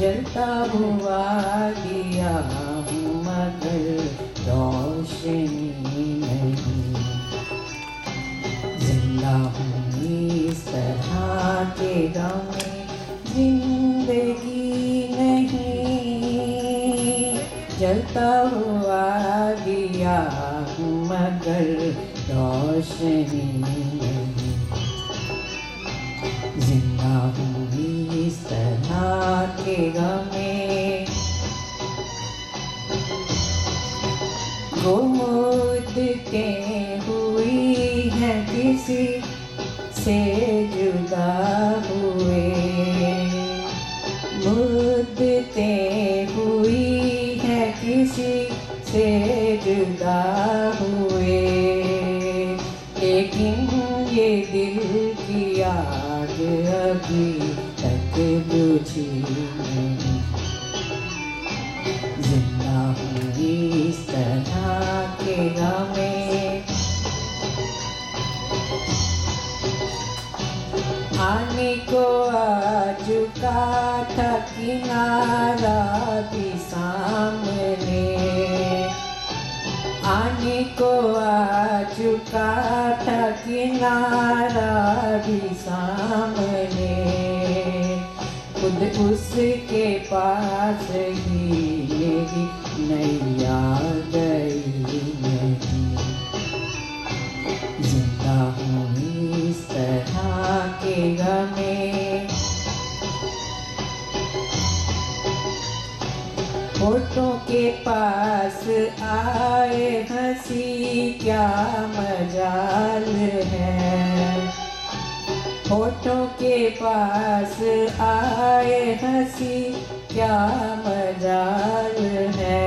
जलता हुआ दिया हूँ मगर रोशनी नहीं। जिंदा हूँ इस तरह के गम में जिंदगी नहीं। जलता हुआ दिया हूँ मगर रोशनी नहीं। जिंदा हूँ इस तरह के गम में। मुद्दते हुई है किसी से जुदा हुए। मुद्दते हुई है किसी से जुदा हुए। लेकिन ये दिल की आग अभी तक बुझी नहीं। जिंदा हूँ इस तरह के गम में। आने को आ चुका था किनारा भी सामने। आने को आ चुका था किनारा भी सामने। खुद उसके पास ही मेरी नैया गई नहीं। जिंदा हूँ इस तरह के गम में। होठों के पास आए हंसी क्या मजाल है। होठों के पास आए हंसी क्या मजाल है।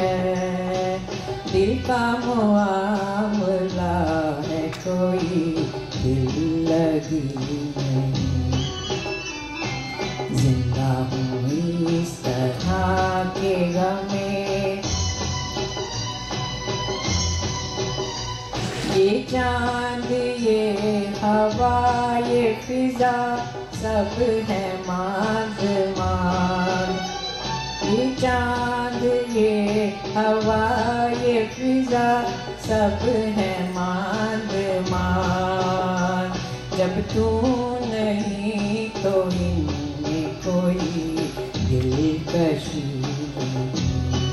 दिल का मुआमला है कोई दिल लगी नहीं। जिंदा हूँ इस तरह के गम में। ये चांद ये हवा ये फिजा सब है मांद मान। ये चांद ये हवा ये फिजा सब है मांद मान। जब तू नहीं तो इनमें कोई दिलकशी नहीं।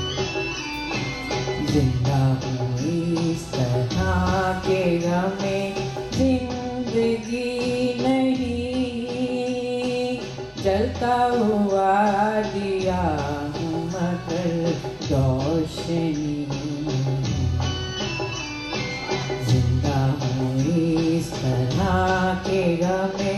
जिंदा हूँ इस तरह के गम में। जिंदगी नहीं। जलता हुआ दिया हूँ मगर रोशनी नहीं। जिंदा हूँ इस तरह के गम में।